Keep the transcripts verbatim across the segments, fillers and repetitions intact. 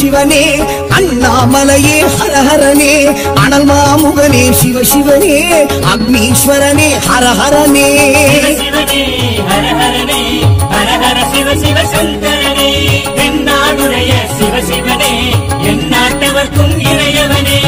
சிவனே அண்ணாமலையே ஹரஹரனே அனல் மாமுகனே சிவ சிவனே அக்னீஸ்வரனே ஹரஹரனே சிவனே ஹரஹரனே ஹரஹர சிவ சிவ சங்கரனே என்னாடுடைய சிவ சிவனே எந்நாட்டவர்க்கும் இறையவனே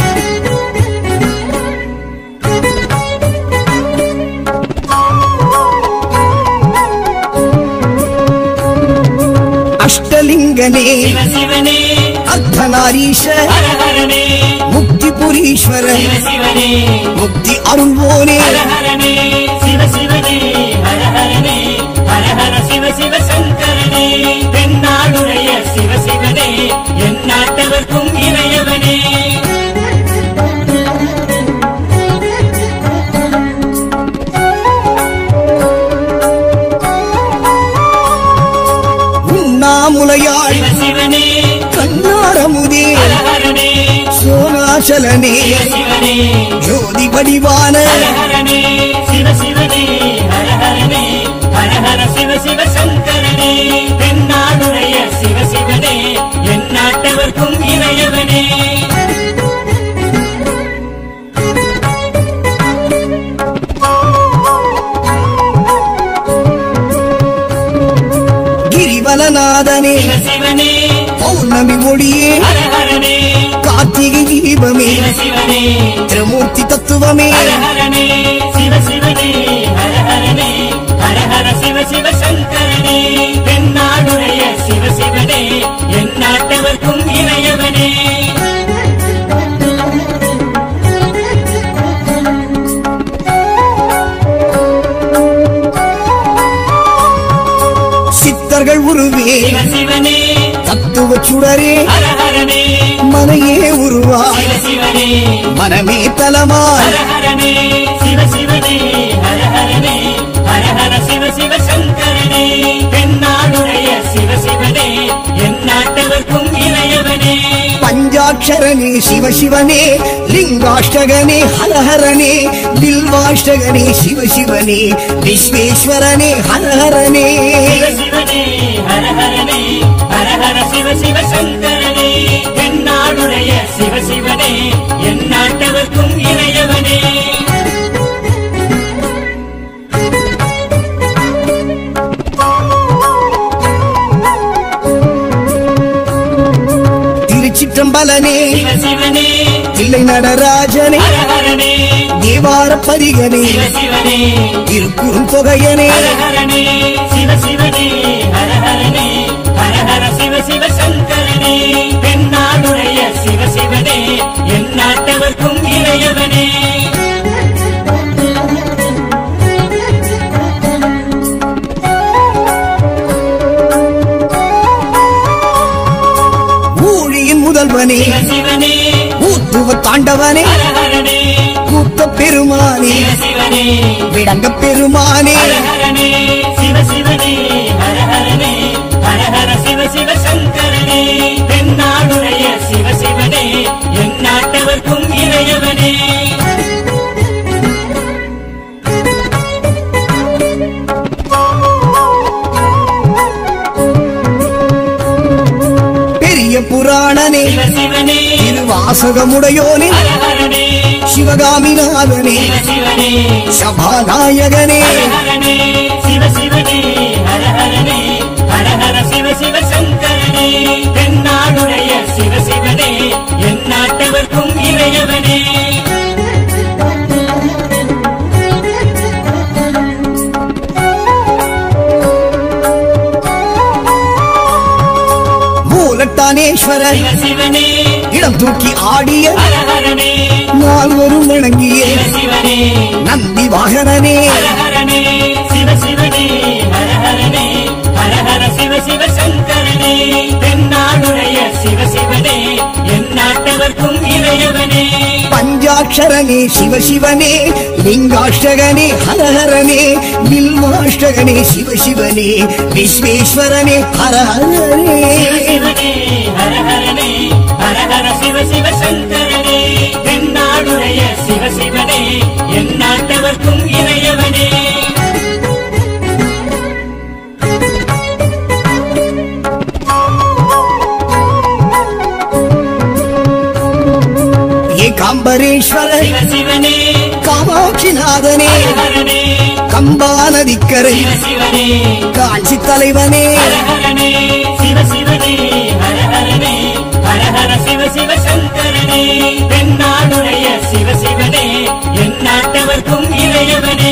அஷ்டலிங்கனே சிவ சிவனே அர்த்தநாரீஷ ஹரஹரனே முக்திபுரீஸ்வர சிவ சிவனே முக்தி அருள்வோனே ஹரஹரனே சிவ சிவனே ஹரஹரனே ஹரஹர சிவ சிவ சங்கரனே தென்னாடுடைய சிவ சிவனே எந்நாட்டவர்க்கும் இறையவனே உண்ணாமுலையாள் சிவ சிவனே கண்ணாரமுதே ஹரஹரனே சோனாசலனே சிவ சிவனே ஜோதி வடிவான ஹரஹரனே சிவ சிவனே ஹரஹரனே ஹரஹர சிவ சிவ சங்கரனே தென்னாடுடைய சிவ சிவனே எந்நாட்டவர்க்கும் இறையவனே கிரிவலநாதனே சிவ சிவனே பௌர்ணமி மொழியே ஹரஹரனே கார்த்திகை தீபமே சிவ சிவனே திருமூர்த்தி தத்துவமே ஹரஹரனே சிவ சிவனே ஹரஹரனே ஹரஹர சிவ சிவ சங்கரனே தென்னாடுடைய சிவ சிவனே எந்நாட்டவர்க்கும் இறையவனே சித்தர்கள் உருவே சிவ சிவனே தத்துவ சுடரே ஹரஹரனே மனையே உருவாய் சிவ சிவனே மனமே தலமாய் ஹரஹரனே சிவ சிவனே ஹரஹரனே ஹரஹர சிவ சிவ சங்கரனே தென்னாடுடைய சிவ சிவனே எந்நாட்டவர்க்கும் இறையவனே பஞ்சாட்சரனே சிவ சிவனே லிங்காஷ்டகனே ஹரஹரனே பில்வாஷ்டகனே சிவ சிவனே விஸ்வேஸ்வரனே ஹரஹரனே சிவ சிவனே ஹரஹரனே ஹரஹர சிவ சிவ சங்கரனே தென்னாடுடைய சிவ சிவனே எந்நாட்டவர்க்கும் இறையவனே திருச்சிற்றம்பலனே சிவ சிவனே தில்லை நடராஜனே ஹரஹரனே தேவார பதிகனே சிவ சிவனே திருக்குறும் தொகையனே ஹரஹரனே சிவ சிவனே ஹரஹரனே ஹரஹர சிவ சிவ சங்கரனே தென்னாடுடைய சிவ சிவனே எந்நாட்டவர்க்கும் இறையவனே ஊழியின் முதல்வனே சிவ சிவனே ஊத்துவ தாண்டவனே ஹரஹரனே கூத்த பெருமானே சிவ சிவனே விடங்க பெருமானே ஹரஹரனே சிவ சிவனே ஹரஹரனே ஹரஹர சிவ சிவ சங்கரனே தென்னாடுடைய சிவ சிவனே எந்நாட்டவர்க்கும் இறையவனே பெரிய புராணனே சிவ சிவனே திருவாசகமுடையோனே ஹரஹரனே சிவகாமிநாதனே சிவ சிவனே சபாநாயகனே ஹரஹரனே சிவ சிவனே ஹரஹரனே ஹரஹர சிவ சிவ சங்கரனே தென்னாடுடைய சிவ சிவனே எந்நாட்டவர்க்கும் இறையவனே மூலட்டானேஸ்வர சிவ சிவனே இடம் தூக்கி ஆடிய ஹரஹரனே நால்வரும் வணங்கிய சிவ சிவனே நந்தி வாகனனே ஹரஹரனே சிவ சிவனே ஹரஹரனே ஹரஹர சிவ சிவ சங்கரனே தென்னாடுடைய சிவ சிவனே எந்நாட்டவர்க்கும் இறையவனே பஞ்சாட்சரனே சிவ சிவனே லிங்காஷ்டகனே ஹரஹரனே பில்வாஷ்டகனே சிவ சிவனே விஸ்வேஸ்வரனே ஹரஹரனே சிவனே ஹரஹரனே ஹரஹர சிவ சிவ சங்கரனே தென்னாடுடைய சிவ சிவனே எந்நாட்டவர்க்கும் இறையவனே அம்பரீஸ்வர சிவ சிவனே காமாட்சிநாதனே ஹர ஹரனே கம்பா நதிக்கரை சிவ சிவனே காட்சி தலைவனே ஹர ஹரனே சிவ சிவனே ஹர ஹரனே ஹர ஹர சிவ சிவ சங்கரனே தென்னாடுடைய சிவ சிவனே எந்நாட்டவர்க்கும் இளையவனே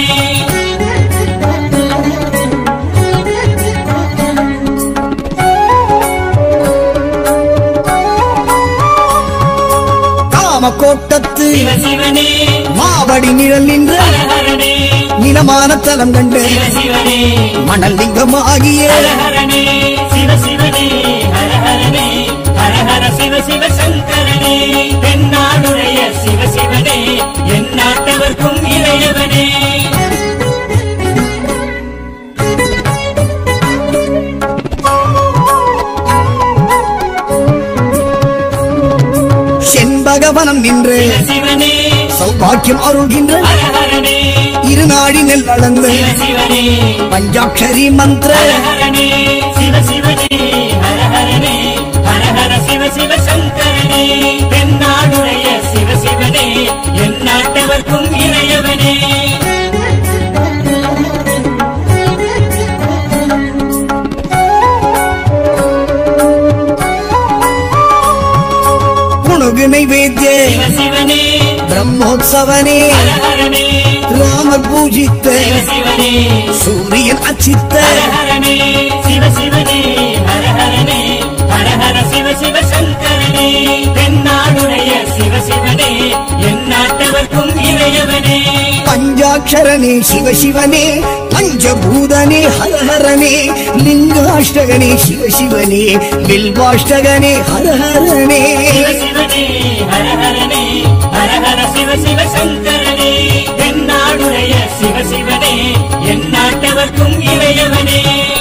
காமக்கோட்டத்து சிவ சிவனே மாவடி நிழல் நின்ற ஹர ஹரனே நிலமான தலம் கண்டு சிவ சிவனே மணல் லிங்கமாகிய ஹர ஹரனே சிவ சிவனே ஹர ஹரனே ஹர ஹர சிவ சிவ சங்கரனே தென்னாடுடைய சிவ சிவனே எந்நாட்டவர்க்கும் இளையவனே செண்பகவனம் நின்று சிவ சிவனே சௌபாக்கியம் அருள்கின்ற ஹர ஹரனே இருநாடி நெல் அளந்து சிவ சிவனே பஞ்சாட்சரி மந்திர ஹர ஹரனே சிவ சிவனே ஹர ஹரனே ஹர ஹர சிவ சிவ சங்கரனே தென்னாடுடைய சிவ சிவனே எந்நாட்டவர்க்கும் இளையவனே புணுகு நைவேத்திய சிவ சிவனே பிரம்மோத்சவனே ஹர ஹரனே ராமர் பூஜித்த சிவ சிவனே சூரியன் அச்சித்த ஹர ஹரனே சிவ சிவனே ஹர ஹரனே ஹர ஹர சிவ சிவ சங்கரனே தென்னாடுடைய சிவ சிவனே எந்நாட்டவர்க்கும் இளையவனே பஞ்சாட்சரனே சிவசிவனே பஞ்சபூதனே ஹரஹரனே லிங்காஷ்டகனே சிவசிவனே வில்வாஷ்டகனே ஹரஹரனே சிவ சிவனே ஹர ஹரனே ஹர ஹர சிவ சிவ சங்கரனே தென்னாடுடைய சிவ சிவனே எந்நாட்டவர்க்கும் இளையவனே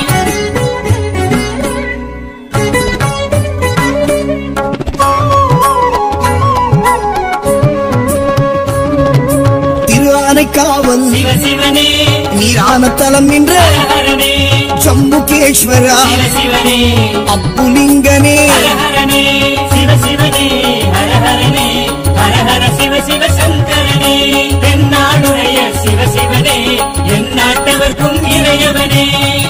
திரு ஆனைக்காவல் சிவ சிவனே நீரான தலம் நின்ற ஹர ஹரனே ஜம்புகேஸ்வரா சிவ சிவனே அப்புலிங்கனே ஹர ஹரனே சிவ சிவனே ஹர ஹரனே ஹர ஹர சிவ சிவ சங்கரனே தென்னாடுடைய சிவ சிவனே எந்நாட்டவர்க்கும் இளையவனே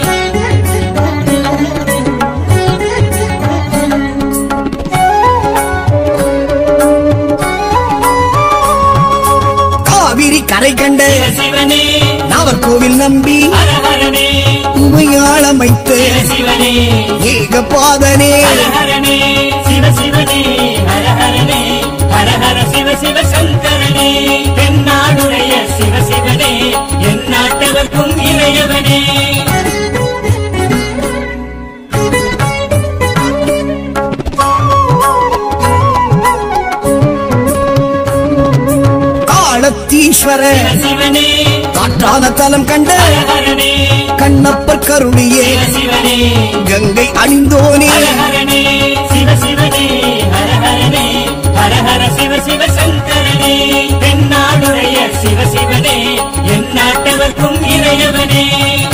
காவிரி கரை கண்ட சிவ சிவனே நாவர்கோவில் நம்பி ஹர ஹரனே உமையாளமைத்து சிவ சிவனே ஏகபாதனே ஹர ஹரனே சிவ சிவனே ஹர ஹரனே ஹர ஹர சிவ சிவ சங்கரனே தென்னாடுடைய சிவ சிவனே எந்நாட்டவர்க்கும் இளையவனே காலத்தீஸ்வர சிவ சிவனே காற்றான தலம் கண்ட ஹர ஹரனே கண்ணப்பர் கருணியே சிவ சிவனே கங்கை அணிந்தோனே ஹர ஹரனே சிவ சிவனே ஹர ஹரனே ஹர ஹர சிவ சிவ சங்கரனே தென்னாடுடைய சிவ சிவனே எந்நாட்டவர்க்கும் இளையவனே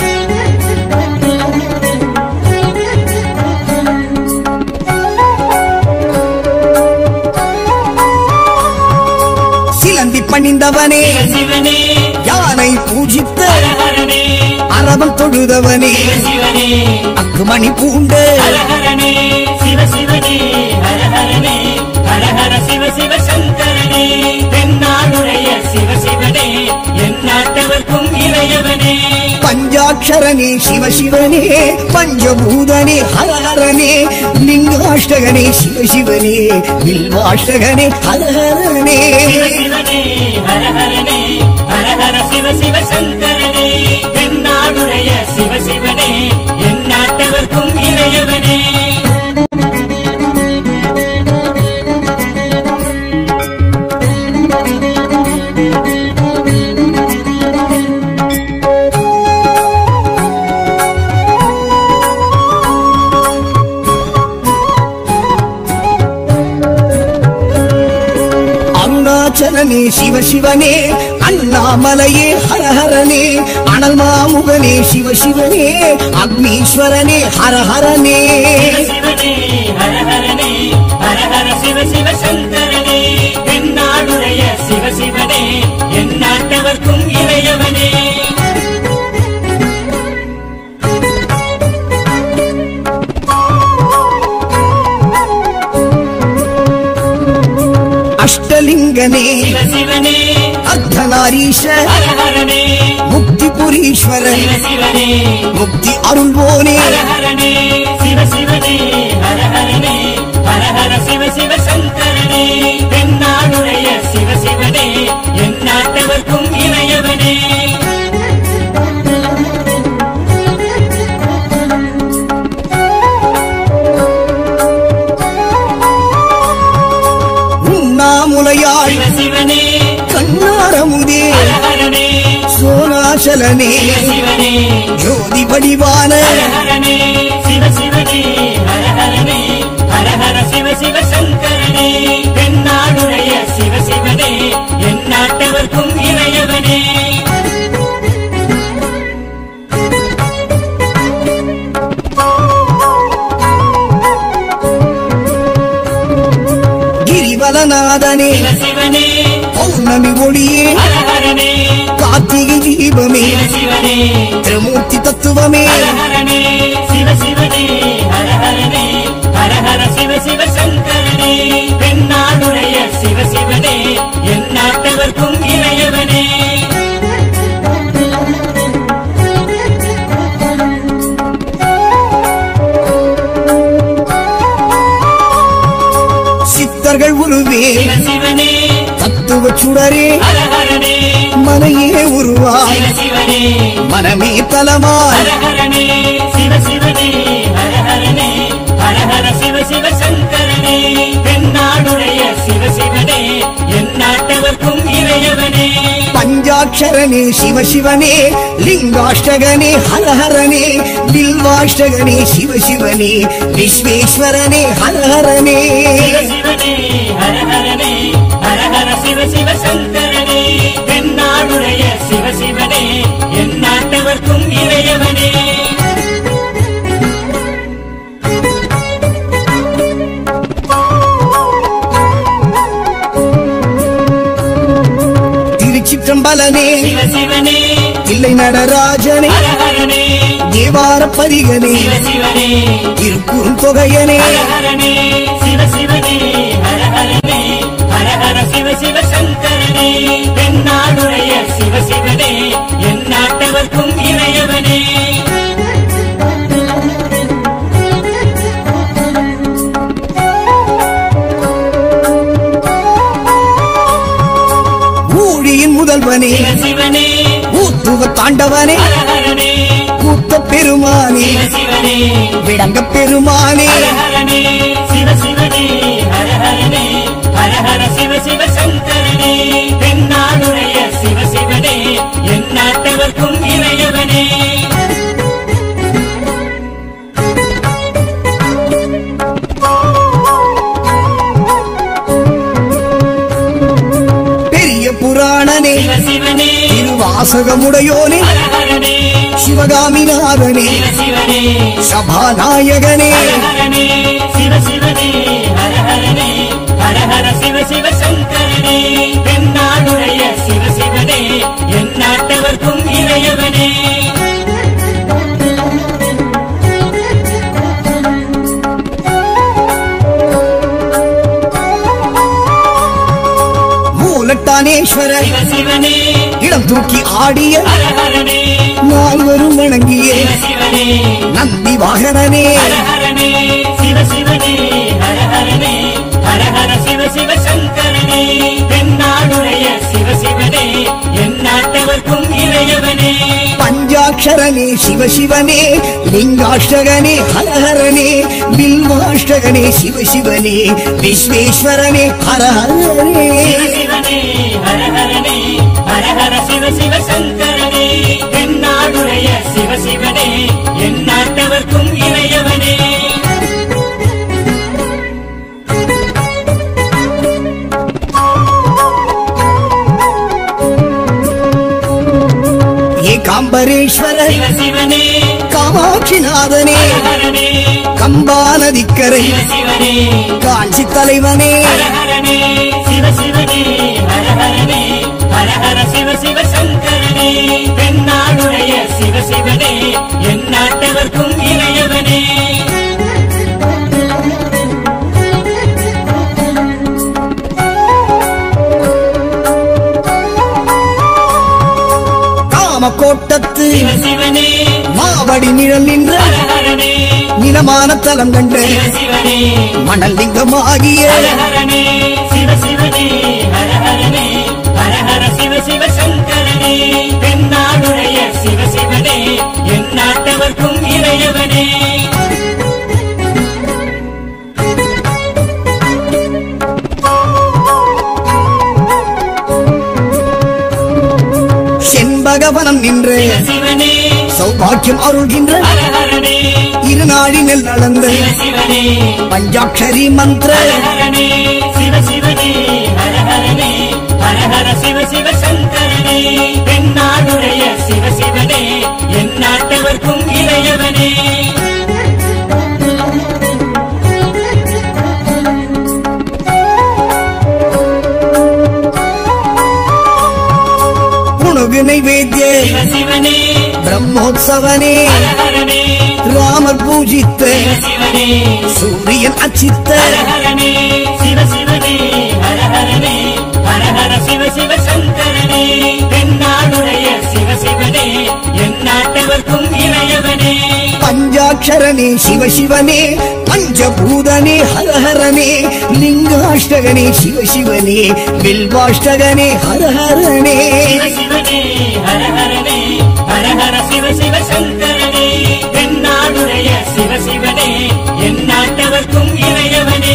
சிலந்தி பணிந்தவனே சிவ சிவனே யானை பூஜித்த ஹர ஹரனே அரவம் தொழுதவனே சிவ சிவனே அக்குமணி பூண்ட ஹர ஹரனே சிவ சிவனே ஹர ஹரனே ஹர ஹர சிவ சிவ சங்கரனே தென்னாடுடைய சிவ சிவனே எந்நாட்டவர்க்கும் இளையவனே பஞ்சாட்சரனே சிவசிவனே பஞ்சபூதனே ஹரஹரனே லிங்காஷ்டகனே சிவசிவனே வில்வாஷ்டகனே ஹரஹரனே சிவ சிவனே ஹர ஹரனே ஹர ஹர சிவ சிவ சங்கரனே தென்னாடுடைய சிவ சிவனே எந்நாட்டவர்க்கும் இளையவனே அருணாச்சலனே சிவசிவனே அண்ணாமலையே ஹரஹரனே அனல் மாமுகனே சிவசிவனே அக்னீஸ்வரனே ஹரஹரனே சிவ சிவனே ஹர ஹரனே ஹர ஹர சிவ சிவ சங்கரனே தென்னாடுடைய அஷ்டலிங்கனே சிவ சிவனே அர்த்தநாரீஷ ஹர ஹரனே முக்தி புரீஸ்வரன் சிவ சிவனே முக்தி அருள்வோனே ஹர ஹரனே சிவ சிவனே ஹர ஹரனே ஹர ஹர சிவ சிவ சங்கரனே தென்னாடுடைய சிவ சிவனே எந்நாட்டவர்க்கும் இணையவனே உண்ணாமுலையாய் சிவ சிவனே கண்ணாரமுதே ஹர ஹரனே சோனாசலனே சிவ சிவனே ஜோதி வடிவான ஹர ஹரனே சிவ சிவனே ஹர ஹரனே ஹர ஹர சிவ சிவ சங்கரனே தென்னாடுடைய சிவ சிவனே எந்நாட்டவர்க்கும் இணையவனே கிரிவலநாதனே சிவ சிவனே பௌர்ணமி ஒளியே ஹர ஹரனே கார்த்திகை தீபமே சிவ சிவனே திருமூர்த்தி தத்துவமே ஹர ஹரனே சிவ சிவனே ஹர ஹரனே ஹர ஹர சிவ சிவ சங்கரனே தென்னாடுடைய சிவ சிவனே எந்நாட்டவர்க்கும் இணையவனே சித்தர்கள் உருவே சிவ சிவனே தத்துவ சுடரே ஹர ஹரனே மனையே உருவாய் சிவ சிவனே மனமே தலமாய் ஹர ஹரனே சிவ சிவனே ஹர ஹரனே ஹர ஹர சிவ சிவ சங்கரனே தென்னாடுடைய சிவ சிவனே எந்நாட்டவர்க்கும் இணையவனே பஞ்சாட்சரனே சிவசிவனே லிங்காஷ்டகனே ஹரஹரனே பில்வாஷ்டகனே சிவசிவனே விஸ்வேஸ்வரனே ஹரஹரனே சிவ சிவனே ஹர ஹரனே ஹர ஹர சிவ சிவ சங்கரனே தென்னாடுடைய சிவ சிவனே எந்நாட்டவர்க்கும் இணையவனே திருச்சிற்றம்பலனே சிவ சிவனே தில்லை நடராஜனே ஹர ஹரனே தேவார பதிகனே சிவ சிவனே திருக்குறும் தொகையனே ஹர ஹரனே சிவ சிவனே ஹர ஹரனே ஹர ஹர சிவ சிவ சங்கரனே தென்னாடுடைய சிவ சிவனே எந்நாட்டவர்க்கும் இணையவனே ஊழியின் முதல்வனே சிவ சிவனே ஊத்துவ தாண்டவனே ஹர ஹரனே கூத்த பெருமானே சிவ சிவனே விடங்க பெருமானே ஹர ஹரனே சிவ சிவனே ஹர ஹரனே ஹர ஹர சிவ சிவ சங்கரனே தென்னாடுடைய சிவ சிவனே எந்நாட்டவர்க்கும் இணையவனே பெரிய புராணனே சிவ சிவனே திருவாசகமுடையோனே ஹர ஹரனே சிவகாமிநாதனே சிவ சிவனே சபாநாயகனே ஹர ஹரனே சிவ சிவனே ஹர ஹரனே ஹர ஹர சிவ சிவ சங்கரனே தென்னாடுடைய சிவ சிவனே எந்நாட்டவர்க்கும் இணையவனே மூலட்டானேஸ்வர சிவ சிவனே இடம் தூக்கி ஆடிய ஹர ஹரனே நால்வரும் வணங்கிய சிவ சிவனே நந்தி வாகனனே ஹர ஹரனே சிவ சிவனே ஹர ஹரனே ஹர ஹர சிவ சிவ சங்கரனே தென்னாடுடைய சிவ சிவனே எந்நாட்டவர்க்கும் இணையவனே பஞ்சாட்சரனே சிவசிவனே லிங்காஷ்டகனே ஹரஹரனே பில்வாஷ்டகனே சிவசிவனே விஸ்வேஸ்வரனே ஹரஹரனே சிவ சிவனே ஹர ஹரனே ஹர ஹர சிவ சிவ சங்கரனே தென்னாடுடைய சிவ சிவனே எந்நாட்டவர்க்கும் இணையவனே ஏகாம்பரேஸ்வர சிவ சிவனே காமாட்சிநாதனே ஹர ஹரனே கம்பா நதிக்கரை சிவ சிவனே காஞ்சி தலைவனே ஹர ஹரனே சிவ சிவனே ஹர ஹரனே ஹர ஹர சிவ சிவ சங்கரனே தென்னாடுடைய சிவ சிவனே எந்நாட்டவர்க்கும் இணையவனே காமக்கோட்டத்து சிவ சிவனே மாவடி நிழல் நின்ற ஹர ஹரனே நிலமான தலம் கண்டு சிவ சிவனே மணல் லிங்கமாகிய ஹர ஹரனே சிவ சிவனே ஹர ஹரனே ஹர ஹர சிவ சிவ சங்கரனே தென்னாடுடைய சிவ சிவனே என் நாட்டவர்க்கும் இறையவனே செண்பகவனம் நின்று சிவ சிவனே சௌபாக்கியம் அருள்கின்ற ஹர ஹரனே இருநாடினில் நடந்த சிவ சிவனே பஞ்சாட்சரி மந்திர ஹர ஹரனே சிவ சிவனே ஹர ஹரனே ஹர ஹர சிவ சிவ சங்கரனே தென்னாடுடைய சிவ சிவனே என் நாட்டவர்க்கும் இறையவனே புணுகு நைவேத்திய சிவ சிவனே பிரம்மோத்சவனே ஹர ஹரனே ராமர் பூஜித்த சிவ சிவனே சூரியன் அச்சித்த ஹர ஹரனே சிவ சிவனே ஹர ஹரனே ஹர ஹர சிவ சிவ சங்கரனே தென்னாடுடைய சிவ சிவனே என் நாட்டவர்க்கும் இறையவனே பஞ்சாட்சரனே சிவசிவனே பஞ்சபூதனே ஹரஹரனே லிங்காஷ்டகனே சிவசிவனே வில்வாஷ்டகனே ஹரஹரனே சிவ சிவனே ஹர ஹரனே ஹர ஹர சிவ சிவ சங்கரனே தென்னாடுடைய சிவ சிவனே என் நாட்டவர்க்கும் இறையவனே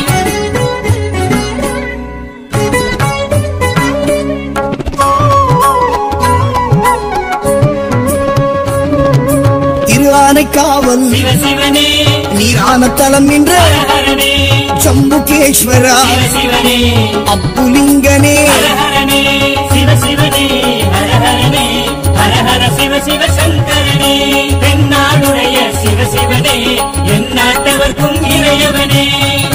திரு ஆனைக்காவல் சிவ சிவனே நீரான தலம் நின்ற ஹர ஹரனே ஜம்புகேஸ்வரா சிவ சிவனே அப்புலிங்கனே ஹர ஹரனே சிவ சிவனே ஹர ஹரனே ஹர ஹர சிவ சிவ சங்கரனே தென்னாடுடைய சிவ சிவனே என் நாட்டவர்க்கும் இறையவனே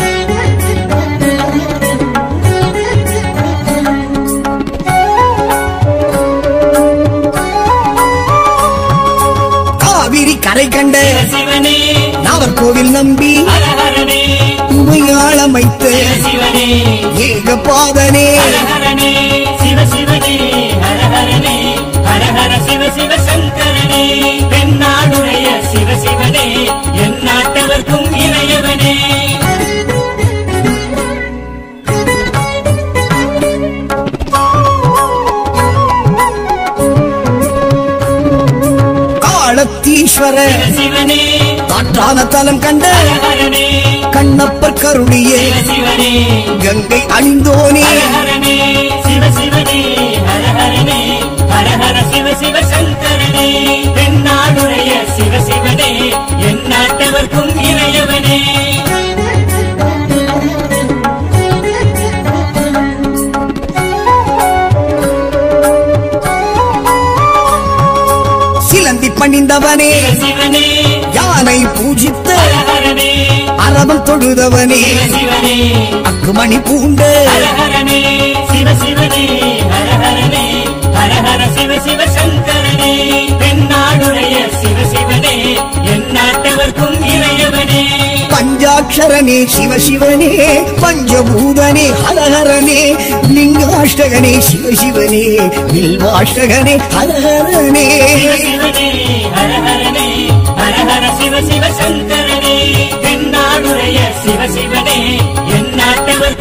காவிரி கரை கண்ட சிவ சிவனே நாவர்கோவில் நம்பி ஹர ஹரனே உமையாளமைத்த சிவ சிவனே ஏகபாதனே ஹர ஹரனே சிவ சிவனே ஹர ஹரனே ஹர ஹர சிவ சிவ சங்கரனே தென்னாடுடைய சிவ சிவனே என் நாட்டவர்க்கும் இறையவனே காலத்தீஸ்வர சிவ சிவனே காற்றான தலம் கண்ட ஹர ஹரனே கண்ணப்பர் கருணியே சிவ சிவனே கங்கை அணிந்தோனே ஹர ஹரனே சிவ சிவனே ஹர ஹரனே ஹர ஹர சிவ சிவ சங்கரனே தென்னாடுடைய சிவ சிவனே என் நாட்டவர்க்கும் இறையவனே சிலந்தி பணிந்தவனே சிவ சிவனே யானை பூஜித்த ஹர ஹரனே அரவம் தொழுதவனே சிவ சிவனே அக்குமணி பூண்ட ஹர ஹரனே சிவ சிவனே ஹர ஹரனே ஹர ஹர சிவ சிவ சங்கரனே தென்னாடுடைய சிவ சிவனே என் நாட்டவர்க்கும் இறையவனே பஞ்சாட்சரனே சிவசிவனே பஞ்சபூதனே ஹரஹரனே லிங்காஷ்டகனே சிவசிவனே வில்வாஷ்டகனே ஹரஹரனே சிவ சிவனே ஹர ஹரனே ஹர ஹர சிவ சிவ சங்கரனே தென்னாடுடைய சிவ சிவனே என் நாட்டவர்